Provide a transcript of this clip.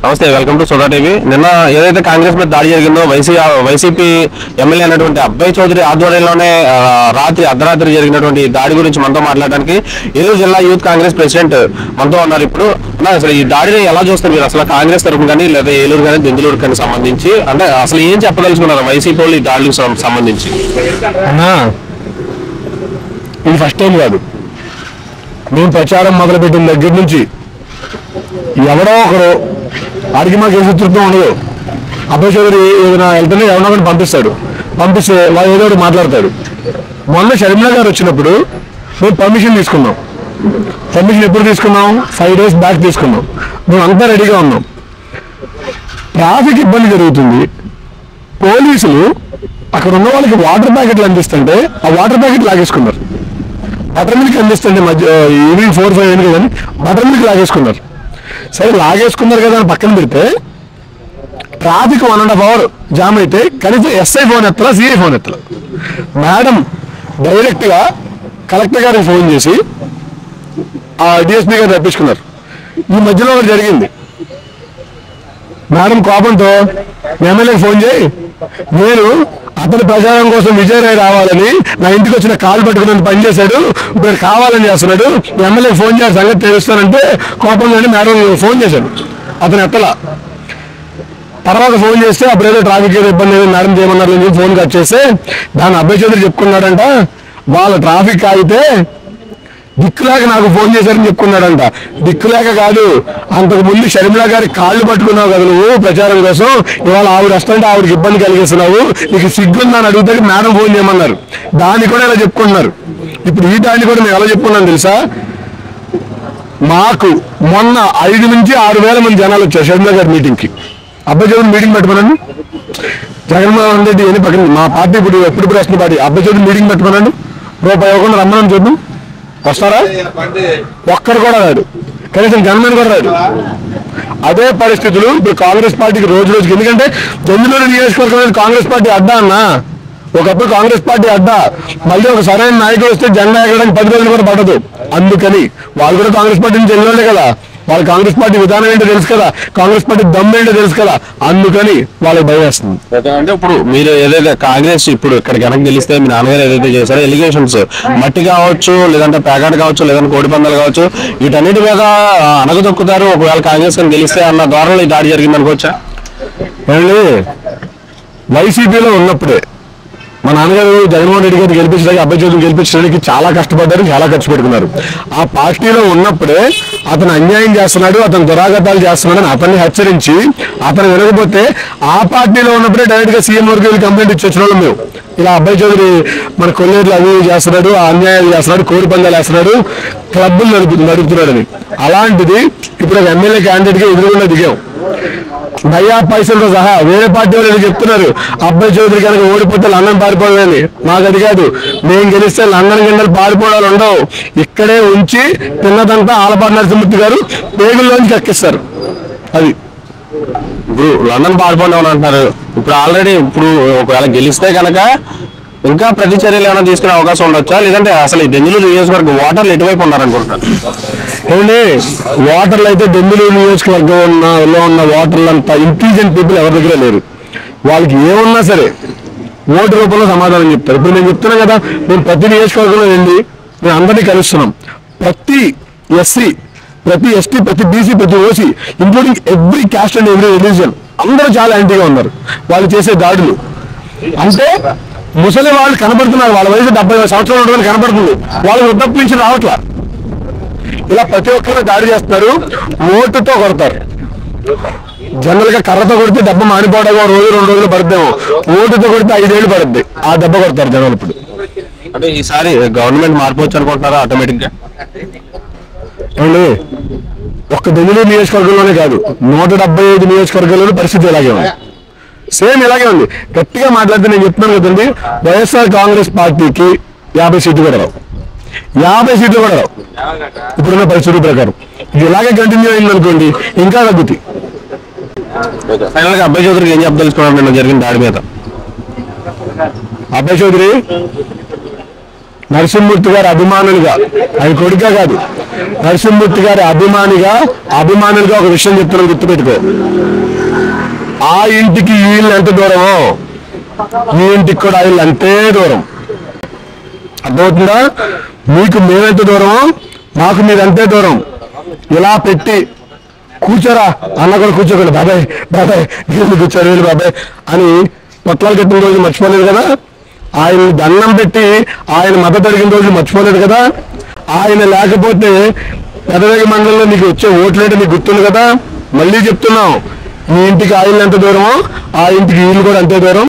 నమస్తే, welcome to Sudha TV. నిన్న ఏదైతే కాంగ్రెస్ మీద దాడి జరిగిందో వైసీపీ ఎమ్మెల్యే అయినటువంటి అబ్బాయి చౌదరి ఆధ్వర్యంలోనే రాత్రి అర్ధరాత్రి జరిగినటువంటి దాడి గురించి మనతో మాట్లాడడానికి ఏలూరు జిల్లా యూత్ కాంగ్రెస్ ప్రెసిడెంట్ మనతో ఉన్నారు. ఇప్పుడు అసలు ఈ దాడిని ఎలా చూస్తారు మీరు? అసలు కాంగ్రెస్ తరఫున కానీ లేదా ఏలూరు కానీ దెందులూరు కానీ సంబంధించి అంటే అసలు ఏం చెప్పదలుచుకున్నారు వైసీపీ వాళ్ళు ఈ దాడులకు సంబంధించి? ఇది ఫస్ట్ టైం కాదు. మేము ప్రచారం మొదలుపెట్టిన దగ్గర నుంచి ఎవడో ఒకరు ఆడికి మాకు ఏ శత్రుత్వం ఉండదు. అబ్బాయి చౌదరి ఏదైనా వెళ్తేనే ఎవరో ఒకటి పంపిస్తే వాళ్ళు ఏదో ఒకటి మాట్లాడతాడు. మొన్న షర్మిల గారు వచ్చినప్పుడు మేము పర్మిషన్ తీసుకున్నాం. పర్మిషన్ ఎప్పుడు తీసుకున్నాం? 5 days బ్యాక్ తీసుకున్నాం. మేము అంతా రెడీగా ఉన్నాం. ట్రాఫిక్ ఇబ్బంది జరుగుతుంది. పోలీసులు అక్కడ ఉన్న వాళ్ళకి వాటర్ ప్యాకెట్లు అందిస్తుంటే ఆ వాటర్ ప్యాకెట్ లాగేసుకున్నారు. బటర్ మిల్క్ అందిస్తుంటే ఈవినింగ్ 4-5 అయింది కానీ బటర్ మిల్క్ లాగేసుకున్నారు. సరే లాగేసుకున్నారు కదా అని పక్కన పెడితే ట్రాఫిక్ 1.5 hours జామ్ అయితే కనీసం ఎస్ఐ ఫోన్ ఎత్తలా, సిఐ ఫోన్ ఎత్తలా. మేడం డైరెక్ట్గా కలెక్టర్ గారికి ఫోన్ చేసి ఆ డిఎస్పీ గారు రప్పించుకున్నారు. ఈ మధ్యలో ఒకటి జరిగింది. మేడం కోపంతో ఎమ్మెల్యేకి ఫోన్ చేయి, నేను అతని ప్రచారం కోసం విజయరాయ్ రావాలని నా ఇంటికి వచ్చిన కాలు పట్టుకుని పనిచేశాడు, ఇప్పుడు కావాలని చేస్తున్నాడు, ఎమ్మెల్యేకి ఫోన్ చేయాలి సంగతి తెలుస్తానంటే కోపంలోనే మేడం ఫోన్ చేశాడు. అతను ఎత్తలా. తర్వాత ఫోన్ చేస్తే అప్పుడేదో ట్రాఫిక్ ఏదో ఇబ్బంది ఏదో మేడం చేయమన్నారు అని చెప్పి ఫోన్ కట్ చేస్తే దాన్ని అబ్బాయి చౌదరి చెప్పుకున్నాడంట. వాళ్ళ ట్రాఫిక్ ఆగితే దిక్కులేక నాకు ఫోన్ చేశారని చెప్పుకున్నాడంట. దిక్కులేక కాదు, అంతకు ముందు షర్మిల గారి కాళ్ళు పట్టుకున్నావు కదా నువ్వు ప్రచారం కోసం, ఇవాళ ఆవిడ వస్తుంటే ఆవిడకి ఇబ్బంది కలిగిస్తున్నావు, నీకు సిగ్గుందని అడిగితే మేడం ఫోన్ చేయమన్నారు. దాన్ని కూడా ఇలా చెప్పుకుంటున్నారు. ఇప్పుడు ఈ దాన్ని కూడా మేము ఎలా చెప్పుకున్నాను తెలుసా? మాకు మొన్న 5 నుంచి 6,000 మంది జనాలు వచ్చారు షర్మిల గారి మీటింగ్కి. అబ్బాయి చౌదరి మీటింగ్ పెట్టుకున్నాను. జగన్మోహన్ రెడ్డి అని పక్కన మా పార్టీ ఇప్పుడు ఎప్పుడు వస్తున్న పార్టీ అబ్బాయి చౌదరి మీటింగ్ పెట్టుకున్నాను. రూపాయి ఇవ్వకుండా రమ్మని చూద్దాం, వస్తారా? ఒక్కరు కూడా రాడు, కనీసం గవర్నమెంట్ కూడా రాడు. అదే పరిస్థితులు ఇప్పుడు కాంగ్రెస్ పార్టీకి రోజు రోజుకి. ఎందుకంటే దెందులూరు నియోజకవర్గం కాంగ్రెస్ పార్టీ అడ్డా అన్న. ఒకప్పుడు కాంగ్రెస్ పార్టీ అడ్డా. మళ్ళీ ఒక సరైన నాయకుడు వస్తే జెండా ఎగరడానికి 10 రోజులు కూడా పడదు. అందుకని వాళ్ళు కూడా కాంగ్రెస్ పార్టీ నుంచి వెళ్ళే కదా, వాళ్ళ కాంగ్రెస్ పార్టీ విధానం ఏంటో తెలుసు కదా, కాంగ్రెస్ పార్టీ దమ్ము ఏంటో తెలుసు కదా, అందుకని వాళ్ళకి భయం వేస్తుంది. అంటే ఇప్పుడు మీరు ఏదైతే కాంగ్రెస్ ఇప్పుడు ఇక్కడ వెనక్కి గెలిస్తే మీ నాన్నగారు ఏదైతే చేశారో ఎలిగేషన్స్ మట్టి కావచ్చు, లేదంటే ప్యాకెట్ కావచ్చు, లేదంటే కోడి పందాలు కావచ్చు, వీటన్నిటి మీద అనగదొక్కుతారు ఒకవేళ కాంగ్రెస్ కానీ గెలిస్తే అన్న ధోరణిలో ఈ దాడి జరిగింది అనుకోవచ్చా? ఏమండి, వైసీపీలో ఉన్నప్పుడే మా నాన్నగారు జగన్మోహన్ రెడ్డి గారిని గెలిపించడానికి అబ్బాయి చౌదరిని గెలిపించడానికి చాలా కష్టపడ్డారు, చాలా ఖర్చు పెట్టుకున్నారు. ఆ పార్టీలో ఉన్నప్పుడే అతను అన్యాయం చేస్తున్నాడు, అతను దురాగతాలు చేస్తున్నాడని అతన్ని హెచ్చరించి అతను వినకపోతే ఆ పార్టీలో ఉన్నప్పుడే డైరెక్ట్గా సీఎం వరకు వెళ్ళి కంప్లైంట్ ఇచ్చి వచ్చిన వాళ్ళం మేము. ఇలా అబ్బాయి చౌదరి మన కొల్లేరులు అవి చేస్తున్నాడు, అన్యాయాలు చేస్తున్నాడు, కోడి పందాలు వేస్తున్నాడు, క్లబ్బులు నడుపుతున్నాడని. అలాంటిది ఇప్పుడు ఒక ఎమ్మెల్యే క్యాండిడేట్గా ఎదురుగుండా దిగాం. నయా పైసలతో సహా వేరే పార్టీ వాళ్ళు చెప్తున్నారు అబ్బాయి చౌదరి కనుక ఓడిపోతే లండన్ పారిపోవాలని. మాకు అది కాదు, మేము గెలిస్తే లండన్ గిండలు పారిపోవడాలు ఉండవు. ఇక్కడే ఉంచి తిన్నదంతా ఆలపాటి నరసింహమూర్తి గారు పేగుల్లోంచి కక్కిస్తారు. అది ఇప్పుడు లండన్ పారిపోవడం అంటున్నారు. ఇప్పుడు ఆల్రెడీ ఇప్పుడు ఒకవేళ గెలిస్తే కనుక ఇంకా ప్రతి చర్యలు ఏమైనా తీసుకునే అవకాశం ఉండొచ్చా? లేదంటే అసలు ఈ దెందులూరు నియోజకవర్గం ఓటర్లు ఎటువైపు ఉన్నారనుకుంటున్నారు? ఏమండి, ఓటర్లు అయితే దెందులూరు నియోజకవర్గంలో ఉన్న ఓటర్లు అంతా ఇంటెలిజెంట్ పీపుల్ ఎవరి దగ్గర లేరు. వాళ్ళకి ఏమున్నా సరే ఓటు రూపంలో సమాధానం చెప్తారు. ఇప్పుడు నేను చెప్తున్నా కదా, నేను ప్రతి నియోజకవర్గంలో వెళ్ళి మేము అందరినీ కలుస్తున్నాం. ప్రతి ఎస్సీ, ప్రతి ఎస్టీ, ప్రతి బీసీ, ప్రతి OC, including every caste and every religion అందరూ చాలా యాంటీగా ఉన్నారు. వాళ్ళు చేసే దాడులు అంటే ముసలి వాళ్ళు కనబడుతున్నారు, వాళ్ళ వయసు 70 సంవత్సరాలు ఉండడానికి కనబడుతుంది, వాళ్ళు వృద్ధప్పు నుంచి రావట్లా. ఇలా ప్రతి ఒక్కరు దాడి చేస్తారు, ఓటుతో కొడతారు. జనరల్ గా కర్రతో కొడితే దెబ్బ మానిపోవడం 1-2 రోజులు పడుద్దేమో, ఓటుతో కొడితే 5 ఏళ్ళు పడుద్ది. ఆ దెబ్బ కొడతారు జనాలు. ఇప్పుడు అంటే ఈసారి గవర్నమెంట్ మారిపోవచ్చు అనుకుంటున్నారా ఆటోమేటిక్ గా? ఏమండి, ఒక్క దెందులూరు నియోజకవర్గంలోనే కాదు 175 నియోజకవర్గాల్లోనూ పరిస్థితి ఇలాగే ఉంది, సేమ్ ఇలాగే ఉంది. గట్టిగా మాట్లాడితే నేను చెప్తున్నాను కదండి, వైఎస్ఆర్ కాంగ్రెస్ పార్టీకి 50 సీట్లు కూడా రావు, 50 సీట్లు కూడా రావు ఇప్పుడున్న పరిస్థితుల ప్రకారం. ఇది ఇలాగే కంటిన్యూ అయిందనుకోండి ఇంకా తగ్గుతాయి. ఫైనల్ గా అబ్బాయి చౌదరికి ఏం చెప్పదలుచుకున్నారు నిన్న జరిగిన దాడి మీద? అబ్బాయి చౌదరి నరసింహమూర్తి గారు అభిమానులుగా, ఆయన కొడుక కాదు, నరసింహమూర్తి గారి అభిమానులుగా ఒక విషయం చెప్తున్నాను, గుర్తుపెట్టుకో. ఆ ఇంటికి ఈ ఇల్లు ఎంత దూరమో ఈ ఇంటికి కూడా ఆ ఇల్లు అంతే దూరం. అర్థమవుతుందా? మీకు మేమెంత దూరమో మాకు మీరు అంతే దూరం. ఇలా పెట్టి కూర్చోరా అన్న కూడా కూర్చోకండి, బాబాయ్ బాబాయ్ మీరు కూర్చోరు వీళ్ళు బాబాయ్ అని పొట్లాలు కట్టిన రోజు మర్చిపోలేదు కదా. ఆయన దండం పెట్టి ఆయన మద్దతు అడిగిన రోజు మర్చిపోలేదు కదా. ఆయన లేకపోతే పెదవేగి మండలంలో నీకు వచ్చే ఓట్లేంటే నీకు గుర్తుంది కదా. మళ్ళీ చెప్తున్నాం, ఈ ఇంటికి ఆ ఇల్లు ఎంత దూరమో ఆ ఇంటికి ఇల్లు కూడా అంతే దూరం.